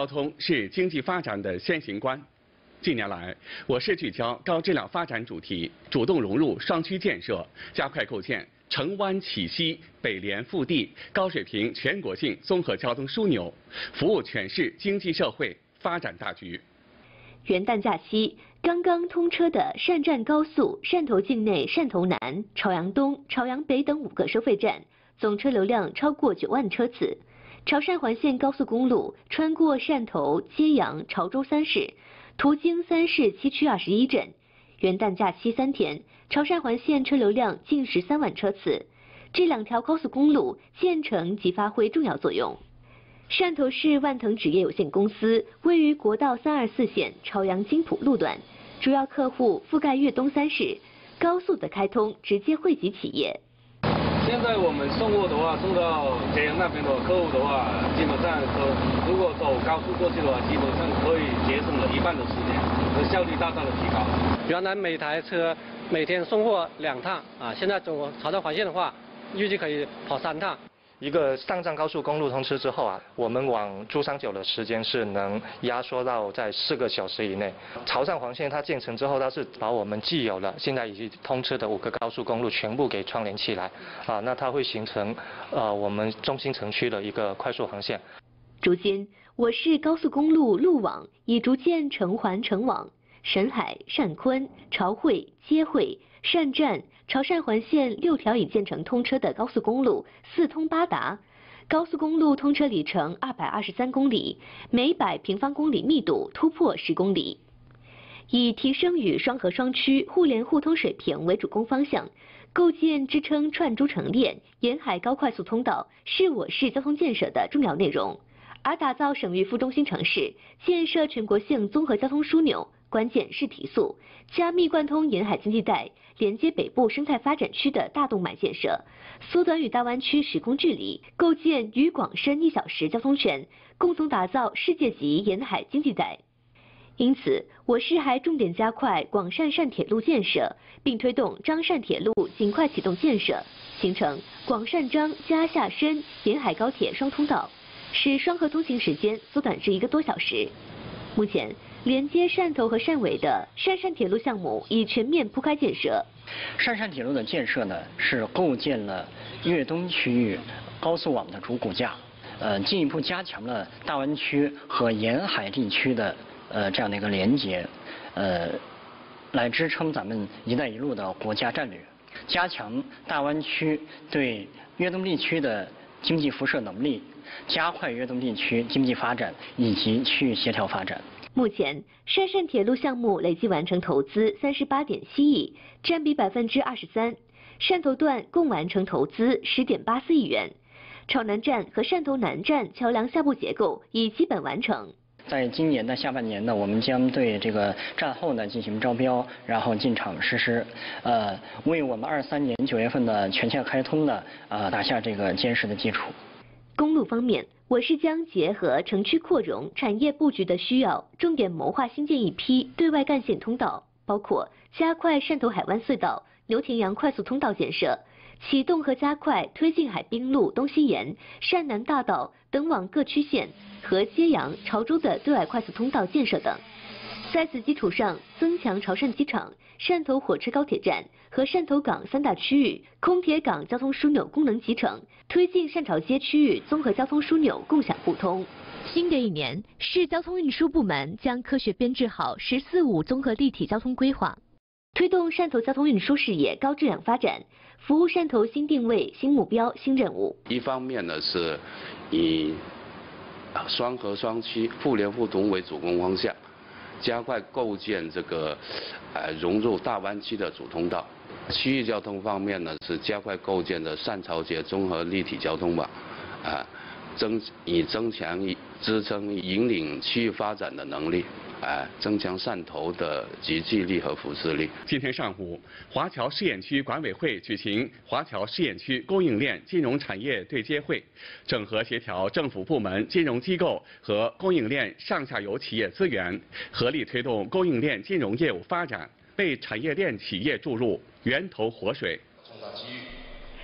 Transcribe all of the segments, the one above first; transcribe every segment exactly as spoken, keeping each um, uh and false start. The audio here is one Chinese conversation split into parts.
交通是经济发展的先行关。近年来，我市聚焦高质量发展主题，主动融入双区建设，加快构建承湾启西、北连腹地、高水平全国性综合交通枢纽，服务全市经济社会发展大局。 元旦假期，刚刚通车的汕站高速汕头境内汕头南、朝阳东、朝阳北等五个收费站，总车流量超过九万车次。潮汕环线高速公路穿过汕头、揭阳、潮州三市，途经三市七区二十一镇。元旦假期三天，潮汕环线车流量近十三万车次。这两条高速公路建成即发挥重要作用。汕头市万腾纸业有限公司位于国道三二四线朝阳金浦路段，主要客户覆盖粤东三市，高速的开通直接惠及企业。 现在我们送货的话，送到揭阳那边的客户的话，基本上说，如果走高速过去的话，基本上可以节省了一半的时间，效率大大的提高。 原来每台车每天送货两趟啊，现在走潮汕环线的话，预计可以跑三趟。 一个上藏高速公路通车之后啊，我们往珠三角的时间是能压缩到在四个小时以内。潮汕环线它建成之后，它是把我们既有的现在已经通车的五个高速公路全部给串联起来，啊，那它会形成呃我们中心城区的一个快速航线。 如今，我市高速公路路网已逐渐成环成网，沈海、汕昆、潮会、接会、汕站、潮汕环线六条已建成通车的高速公路四通八达，高速公路通车里程二百二十三公里，每百平方公里密度突破十公里。以提升与双河双区互联互通水平为主攻方向，构建支撑串珠成链沿海高快速通道是我市交通建设的重要内容。而打造省域副中心城市，建设全国性综合交通枢纽，关键是提速，加密贯通沿海经济带，连接北部生态发展区的大动脉建设，缩短与大湾区时空距离，构建渝广深一小时交通圈，共同打造世界级沿海经济带。因此，我市还重点加快广汕汕铁路建设，并推动漳汕铁路尽快启动建设，形成广汕漳加厦深沿海高铁双通道，使双河通行时间缩短至一个多小时。目前，连接汕头和汕尾的汕汕铁路项目已全面铺开建设。 汕汕铁路的建设呢，是构建了粤东区域高速网的主骨架，呃，进一步加强了大湾区和沿海地区的呃这样的一个连接，呃，来支撑咱们“一带一路”的国家战略，加强大湾区对粤东地区的经济辐射能力，加快粤东地区经济发展以及区域协调发展。 目前，汕汕铁路项目累计完成投资三十八点七亿，占比百分之二十三。汕头段共完成投资十点八四亿元，潮南站和汕头南站桥梁下部结构已基本完成。 在今年的下半年呢，我们将对这个战后呢进行招标，然后进场实施，呃，为我们二三年九月份的全线开通呢，呃，打下这个坚实的基础。 公路方面，我市将结合城区扩容、产业布局的需要，重点谋划新建一批对外干线通道，包括加快汕头海湾隧道、牛田洋快速通道建设，启动和加快推进海滨路东西沿、汕南大道等往各区县和揭阳、潮州的对外快速通道建设等。在此基础上，增强潮汕机场、汕头火车高铁站和汕头港三大区域空铁港交通枢纽功能集成，推进汕潮街区域综合交通枢纽共享互通。新的一年，市交通运输部门将科学编制好“十四五”综合立体交通规划，推动汕头交通运输事业高质量发展，服务汕头新定位、新目标、新任务。 一方面呢，是以双河双区互联互通为主攻方向，加快构建这个呃融入大湾区的主通道。区域交通方面呢，是加快构建的汕潮街综合立体交通网，啊，增以增强支撑引领区域发展的能力。啊，增强汕头的集聚力和辐射力。 今天上午，华侨试验区管委会举行华侨试验区供应链金融产业对接会，整合协调政府部门、金融机构和供应链上下游企业资源，合力推动供应链金融业务发展，为产业链企业注入源头活水。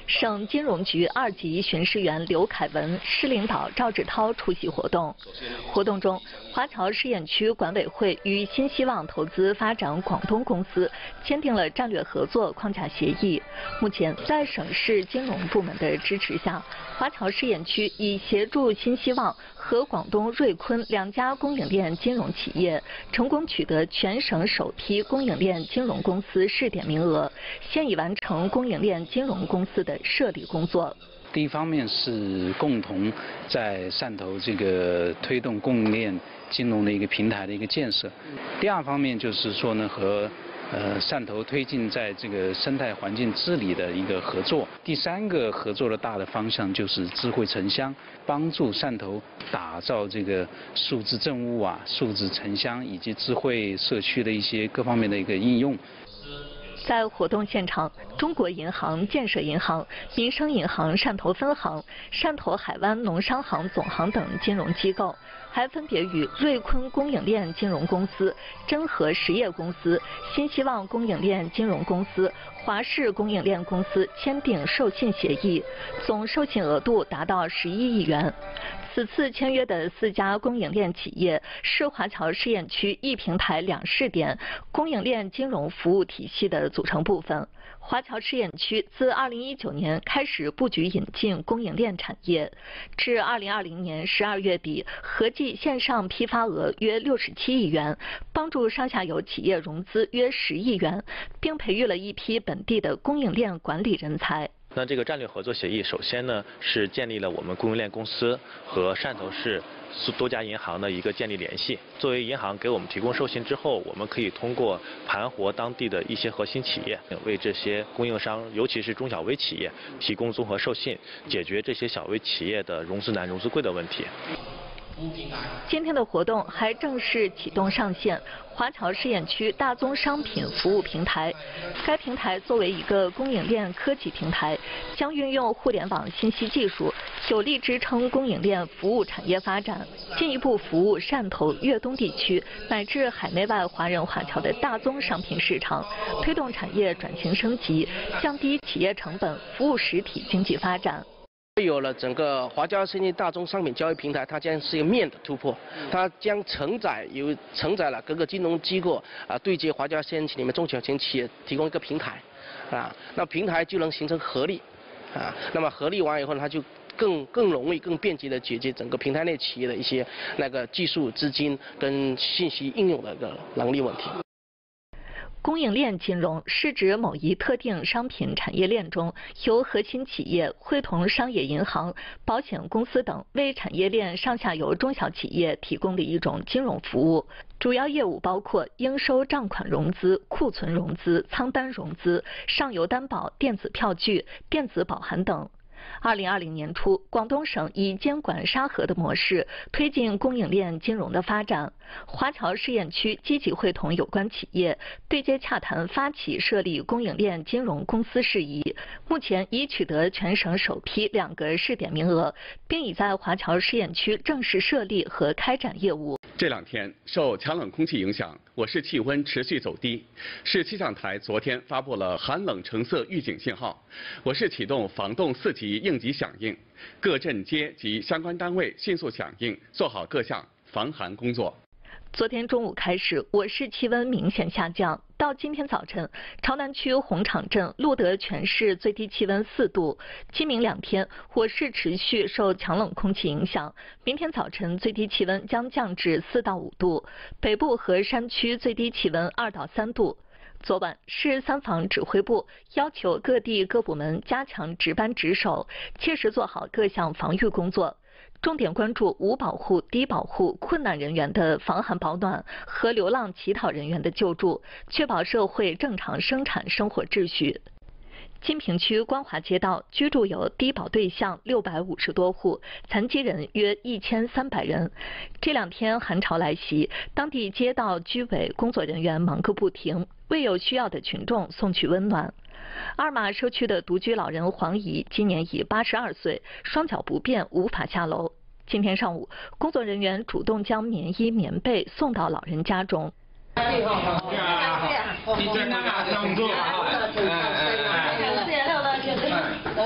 省金融局二级巡视员刘凯文、市领导赵志涛出席活动。活动中，华侨试验区管委会与新希望投资发展广东公司签订了战略合作框架协议。目前，在省市金融部门的支持下，华侨试验区已协助新希望和广东瑞坤两家供应链金融企业成功取得全省首批供应链金融公司试点名额，现已完成供应链金融公司的设立工作。 第一方面是共同在汕头这个推动供应链金融的一个平台的一个建设，第二方面就是说呢和呃汕头推进在这个生态环境治理的一个合作。第三个合作的大的方向就是智慧城乡，帮助汕头打造这个数字政务啊、数字城乡以及智慧社区的一些各方面的一个应用。 在活动现场，中国银行、建设银行、民生银行汕头分行、汕头海湾农商行总行等金融机构，还分别与瑞坤供应链金融公司、真和实业公司、新希望供应链金融公司、华视供应链公司签订授信协议，总授信额度达到十一亿元。此次签约的四家供应链企业是华侨试验区一平台两试点供应链金融服务体系的组成部分。华侨试验区自二零一九年开始布局引进供应链产业，至二零二零年十二月底，合计线上批发额约六十七亿元，帮助上下游企业融资约十亿元，并培育了一批本地的供应链管理人才。 那这个战略合作协议，首先呢是建立了我们供应链公司和汕头市多家银行的一个建立联系。作为银行给我们提供授信之后，我们可以通过盘活当地的一些核心企业，为这些供应商，尤其是中小微企业提供综合授信，解决这些小微企业的融资难、融资贵的问题。 今天的活动还正式启动上线华侨试验区大宗商品服务平台。该平台作为一个供应链科技平台，将运用互联网信息技术，有力支撑供应链服务产业发展，进一步服务汕头、粤东地区乃至海内外华人华侨的大宗商品市场，推动产业转型升级，降低企业成本，服务实体经济发展。 有了整个华侨试验大宗商品交易平台，它将是一个面的突破，它将承载有承载了各个金融机构啊对接华侨试验区里面中小型企业提供一个平台，啊，那平台就能形成合力，啊，那么合力完以后呢，它就更更容易、更便捷的解决整个平台内企业的一些那个技术、资金跟信息应用的一个能力问题。 供应链金融是指某一特定商品产业链中，由核心企业会同商业银行、保险公司等为产业链上下游中小企业提供的一种金融服务。主要业务包括应收账款融资、库存融资、仓单融资、上游担保、电子票据、电子保函等。二零二零年初，广东省以监管沙盒的模式推进供应链金融的发展。华侨试验区积极会同有关企业对接洽谈，发起设立供应链金融公司事宜。目前已取得全省首批两个试点名额，并已在华侨试验区正式设立和开展业务。 这两天受强冷空气影响，我市气温持续走低。市气象台昨天发布了寒冷橙色预警信号，我市启动防冻四级应急响应，各镇街及相关单位迅速响应，做好各项防寒工作。 昨天中午开始，我市气温明显下降。到今天早晨，潮南区红场镇录得全市最低气温四度。今明两天，我市持续受强冷空气影响，明天早晨最低气温将降至四到五度，北部和山区最低气温二到三度。昨晚，市三防指挥部要求各地各部门加强值班值守，切实做好各项防御工作。重点关注无保护、低保护、困难人员的防寒保暖和流浪乞讨人员的救助，确保社会正常生产生活秩序。金平区光华街道居住有低保对象六百五十多户，残疾人约一千三百人。这两天寒潮来袭，当地街道居委工作人员忙个不停，为有需要的群众送去温暖。二马社区的独居老人黄姨今年已八十二岁，双脚不便，无法下楼。今天上午，工作人员主动将棉衣、棉被送到老人家中。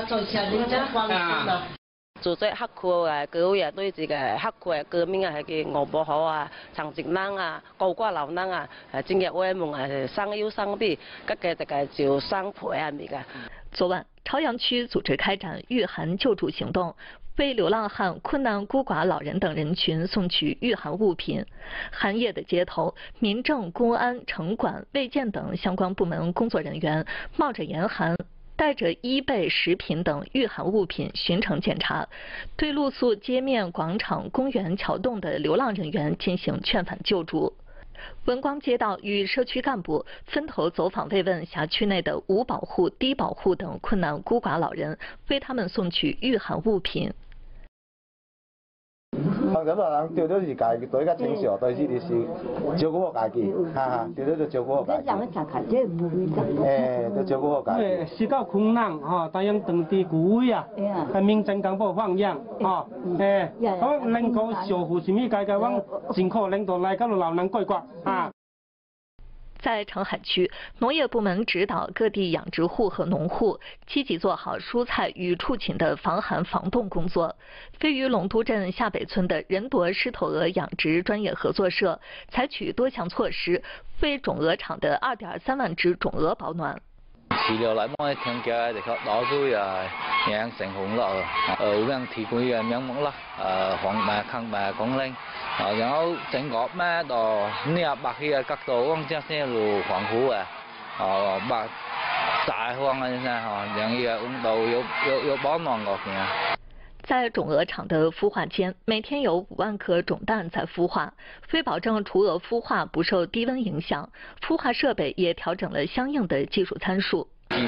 做咗黑褲誒，佢又對住嘅黑褲誒，革命啊係嘅我不好啊，長直男啊，高瓜老男啊，誒，今日我夢係生優生啲，吉嘅就係就生陪啊咪嘅。 昨晚，朝陽區組織開展御寒救助行動，為流浪漢、困難孤寡老人等人群送去御寒物品。寒夜的街頭，民政、公安、城管、衛健等相關部門工作人員冒着嚴寒，帶着衣被、食品等御寒物品巡城檢查，對露宿街面、廣場、公園、橋洞的流浪人員進行勸返救助。文光街道與社區幹部分頭走訪慰問轄區內的無保護、低保護等困難孤寡老人，為他們送去御寒物品。 咁啊，人對到是家己對較正常，對是就是照顧好家己，哈哈，對到就照顧好家己。誒，就照顧好家己。 對，遇到困難吼，當然當地居委啊，係民政幹部放養，吼，誒，講能夠守護什麼家家往盡可能到來到老人歸國啊。 在澄海區，農業部門指導各地養殖戶和農戶積極做好蔬菜與畜禽的防寒防凍工作。位於龍都鎮下北村的仁奪獅頭鵝養殖專業合作社採取多項措施，為種鵝場的二點三萬隻種鵝保暖。 飼料嚟幫你聽嘅，就靠攞到又養成紅咯，呃，有樣提供嘅名目啦，呃，黃麥、坑麥、廣嶺，啊，然後整個咩到呢白氣嘅角度，往這些路防護嘅，啊，白曬荒嘅先嚇，讓呢個溫度有有有保暖個嘅。 在種鵝場的孵化間，每天有五萬顆種蛋在孵化。為保證雛鵝孵化不受低溫影響，孵化設備也調整了相應的技術參數。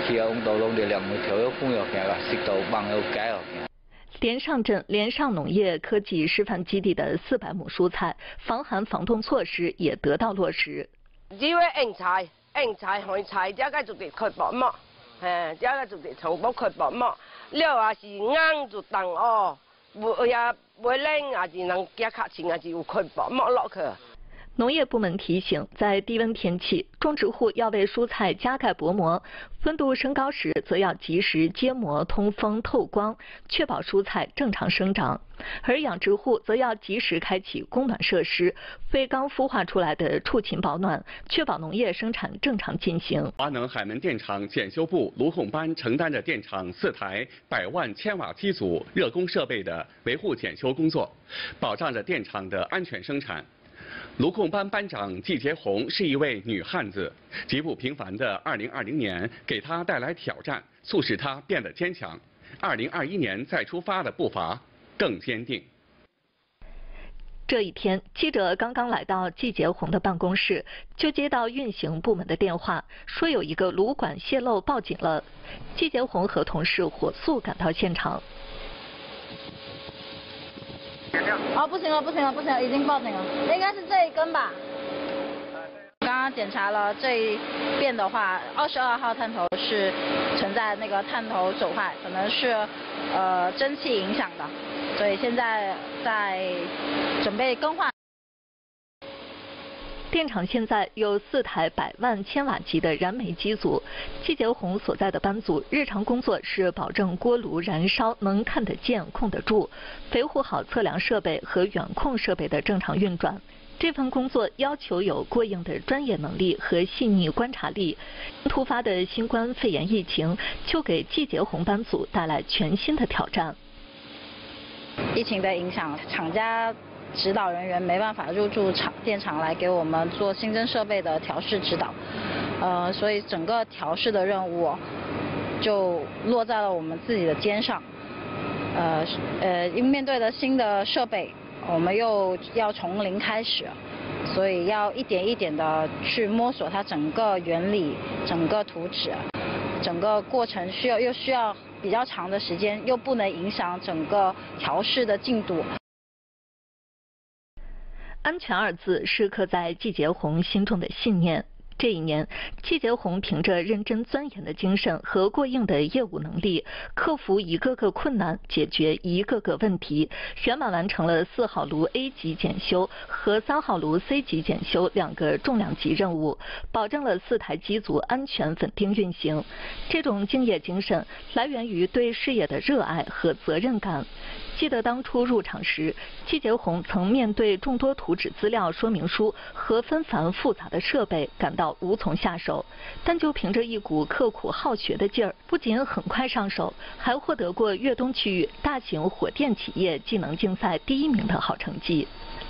連上鎮連上農業科技示範基地的四百畝蔬菜防寒防凍措施也得到落實。 只會硬菜，硬菜海菜，這個就得開薄膜，誒，這個就得從不開薄膜。了啊是硬就凍哦，不也不冷啊，只能加卡錢啊，就有開薄膜落去。 農業部門提醒，在低溫天氣，種植戶要為蔬菜加蓋薄膜，溫度升高時，則要及時揭膜通風透光，確保蔬菜正常生長。而養殖戶則要及時開啟供暖設施，為剛孵化出來的畜禽保暖，確保農業生產正常進行。 華能海門電廠檢修部盧控班承擔着電廠四台百萬千瓦機組熱工設備的維護檢修工作，保障着電廠的安全生產。盧控班班長季傑紅是一位女漢子，極不平凡的二零二零年給她帶來挑戰，促使她變得堅強。二零二一年再出發的步伐更堅定。 這一天，記者剛剛來到季傑紅的辦公室，就接到運行部門的電話，說有一個爐管洩漏報警了。季傑紅和同事火速趕到現場。 哦，不行了，不行了，不行了，已經報警了，應該是這一根吧。剛剛檢查了這一邊的話，二十二號探頭是存在那個探頭走壞，可能是呃蒸汽影響的，所以現在在準備更換。 電廠現在有四台百萬千瓦級的燃煤機組，季傑紅所在的班組日常工作是保證鍋爐燃燒能看得見、控得住，維護好測量設備和遠控設備的正常運轉。這份工作要求有過硬的專業能力和細膩觀察力。突發的新冠肺炎疫情就給季傑紅班組帶來全新的挑戰。 疫情的影響，廠家指導人員沒辦法入駐廠電廠來給我們做新增設備的調試指導，呃，所以整個調試的任務就落在了我們自己的肩上。呃呃，因面對的新的設備，我們又要從零開始，所以要一點一點的去摸索它整個原理、整個圖紙，整個過程需要又需要比較長的時間，又不能影響整個調試的進度。安全二字是刻在季傑紅心中的信念。這这一年，季节红凭着认真钻研的精神和过硬的业务能力，克服一个个困难，解决一个个问题，圆满完成了四号炉 A 级检修和三号炉 C 级检修两个重量级任务，保证了四台机组安全稳定运行。这种敬业精神来源于对事业的热爱和责任感。记得当初入场时，季节红曾面对众多图纸资料说明书和纷繁复杂的设备感到无从下手，但就凭着一股刻苦好学的劲儿，不仅很快上手，还获得过粤东区域大型火电企业技能竞赛第一名的好成绩。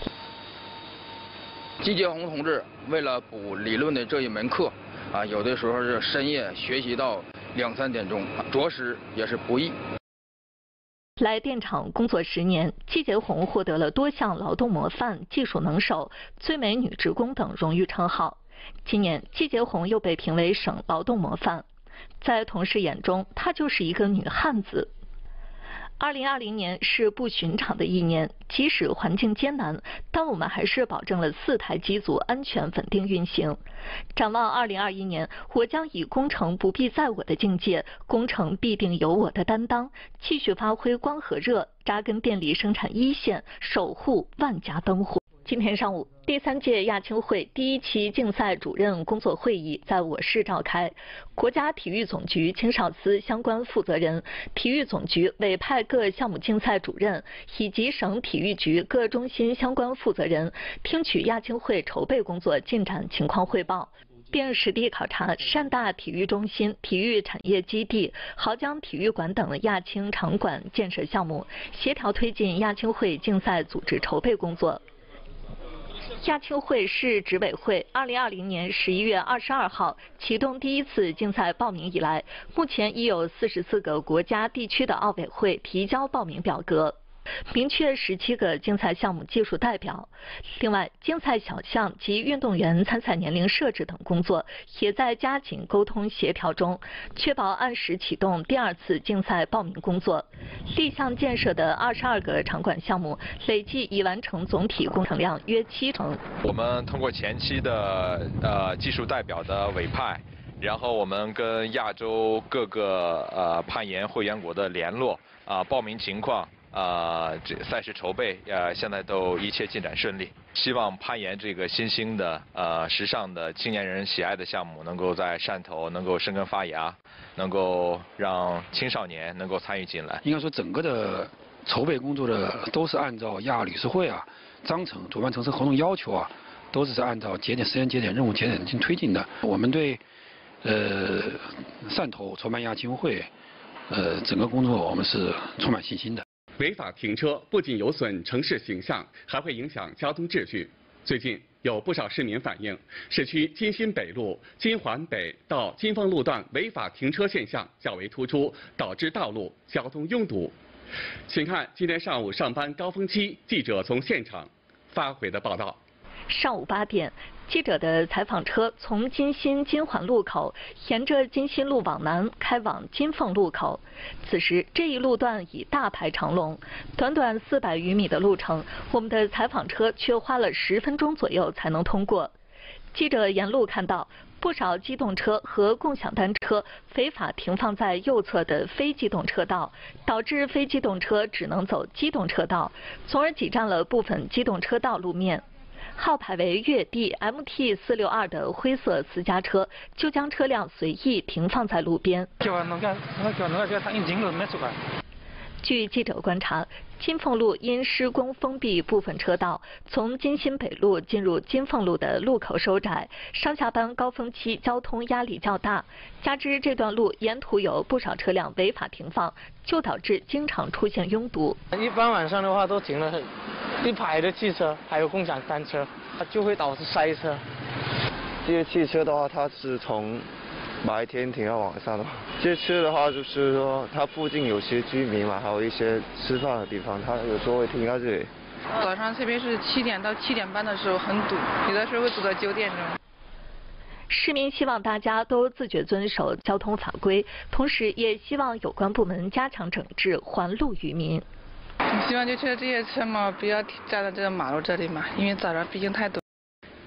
季节红同志为了补理论的这一门课，啊，有的时候是深夜学习到两三点钟，着实也是不易。 来电厂工作十年，季节红获得了多项劳动模范、技术能手、最美女职工等荣誉称号。今年，季节红又被评为省劳动模范，在同事眼中，她就是一个女汉子。二零二零年是不寻常的一年，即使环境艰难，但我们还是保证了四台机组安全稳定运行。展望二零二一年，我将以工程不必在我的境界，工程必定有我的担当，继续发挥光和热，扎根电力生产一线，守护万家灯火。今天上午，第三届亚青会第一期竞赛主任工作会议在我市召开。国家体育总局青少司相关负责人、体育总局委派各项目竞赛主任以及省体育局各中心相关负责人，听取亚青会筹备工作进展情况汇报，并实地考察汕大体育中心、体育产业基地、濠江体育馆等亚青场馆建设项目，协调推进亚青会竞赛组织筹备工作。亚青会市执委会二零二零年十一月二十二号启动第一次竞赛报名以来，目前已有四十四个国家地区的奥委会提交报名表格，明确十七个竞赛项目技术代表。另外，竞赛小项及运动员参赛年龄设置等工作也在加紧沟通协调中，确保按时启动第二次竞赛报名工作。立项建设的二十二个场馆项目累计已完成总体工程量约七成。 我们通过前期的呃技术代表的委派，然后我们跟亚洲各个呃攀岩会员国的联络啊、呃，报名情况。呃，这赛事筹备呃，现在都一切进展顺利。希望攀岩这个新兴的呃时尚的青年人喜爱的项目，能够在汕头能够生根发芽，能够让青少年能够参与进来。 应该说，整个的筹备工作的都是按照亚理事会啊、章程、主办城市合同要求啊，都是按照节点、时间节点、任务节点进行推进的。我们对呃汕头筹办亚青会，呃整个工作我们是充满信心的。 违法停车不仅有损城市形象，还会影响交通秩序。最近有不少市民反映，市区金鑫北路、金环北到金凤路段违法停车现象较为突出，导致道路交通拥堵。请看今天上午上班高峰期记者从现场发回的报道。 上午八点，记者的采访车从金鑫金环路口沿着金鑫路往南开往金凤路口。此时这一路段已大排长龙，短短四百余米的路程，我们的采访车却花了十分钟左右才能通过。记者沿路看到不少机动车和共享单车非法停放在右侧的非机动车道，导致非机动车只能走机动车道，从而挤占了部分机动车道路面。号牌为粤 D M T 四六二的灰色私家车就将车辆随意停放在路边。据记者观察，金凤路因施工封闭部分车道，从金鑫北路进入金凤路的路口收窄，上下班高峰期交通压力较大，加之这段路沿途有不少车辆违法停放，就导致经常出现拥堵。 一般晚上的话都停了一排的汽车，还有共享单车，它就会导致塞车。 这些汽车的话，它是从白天停到晚上的。这些车的话，就是说它附近有些居民嘛，还有一些吃饭的地方，它有时候会停在这里。 早上特别是七点到七点半的时候很堵，有的时候会堵到九点钟。 市民希望大家都自觉遵守交通法规，同时也希望有关部门加强整治，还路于民。 希望就是这些车嘛，不要站在这个马路这里嘛，因为早上毕竟太堵。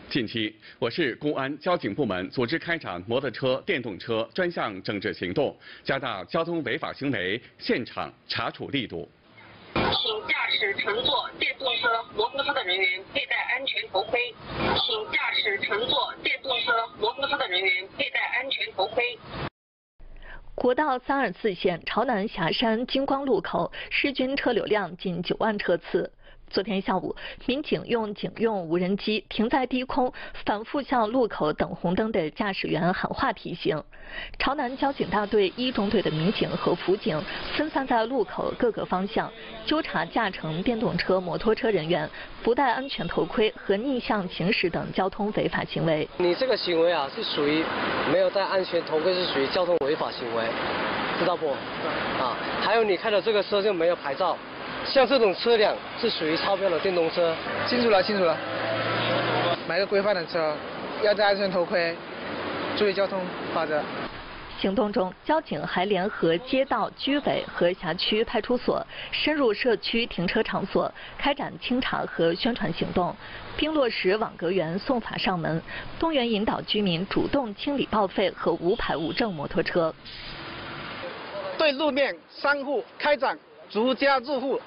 近期，我市公安交警部门组织开展摩托车、电动车专项整治行动，加大交通违法行为现场查处力度。 请驾驶乘坐电动车、摩托车的人员佩戴安全头盔。请驾驶乘坐电动车、摩托车的人员佩戴安全头盔。 国道三二四线朝南霞山金光路口日均车流量近九万车次。昨天下午，民警用警用无人机停在低空，反复向路口等红灯的驾驶员喊话提醒。朝南交警大队一中队的民警和辅警分散在路口各个方向，纠察驾乘电动车、摩托车人员不戴安全头盔和逆向行驶等交通违法行为。 你这个行为啊，是属于没有戴安全头盔，是属于交通违法行为，知道不？啊，还有你开的这个车就没有牌照。像这种车辆是属于超标的电动车。 清楚了，清楚了。买个规范的车，要戴安全头盔，注意交通法则。 行动中，交警还联合街道、居委和辖区派出所，深入社区停车场所，开展清查和宣传行动，并落实网格员送法上门，动员引导居民主动清理报废和无牌无证摩托车。 对路面商户开展逐家入户，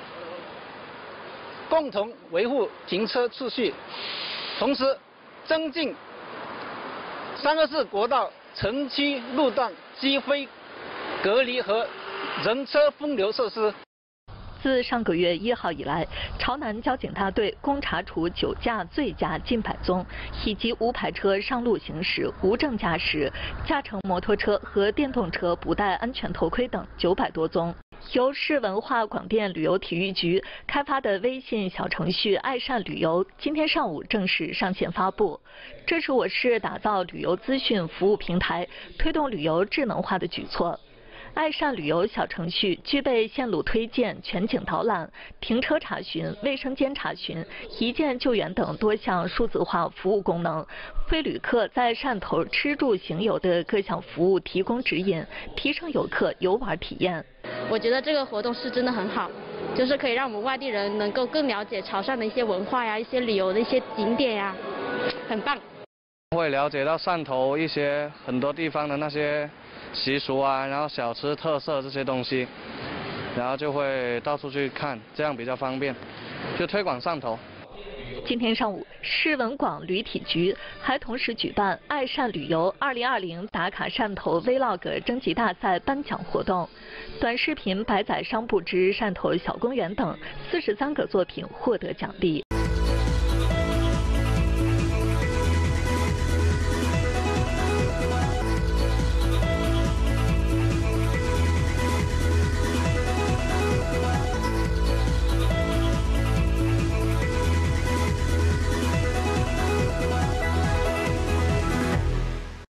共同维护停车秩序，同时增进三二四国道城区路段机非隔离和人车分流设施。 自上个月一号以来，朝南交警大队共查处酒驾、醉驾近百宗，以及无牌车上路行驶、无证驾驶、驾乘摩托车和电动车不戴安全头盔等九百多宗。由市文化广电旅游体育局开发的微信小程序“爱善旅游”今天上午正式上线发布。这是我市打造旅游资讯服务平台、推动旅游智能化的举措。爱善旅游小程序具备线路推荐、全景导览、停车查询、卫生间查询、一键救援等多项数字化服务功能，为旅客在汕头吃住行游的各项服务提供指引，提升游客游玩体验。 我觉得这个活动是真的很好，就是可以让我们外地人能够更了解潮汕的一些文化呀、一些旅游的一些景点呀，很棒。 会了解到汕头一些很多地方的那些习俗啊，然后小吃特色这些东西，然后就会到处去看，这样比较方便，就推广汕头。 今天上午，市文广旅体局还同时举办“爱善旅游二零二零打卡汕头 Vlog 征集大赛”颁奖活动，短视频《百载商埠之汕头小公园》等四十三个作品获得奖励。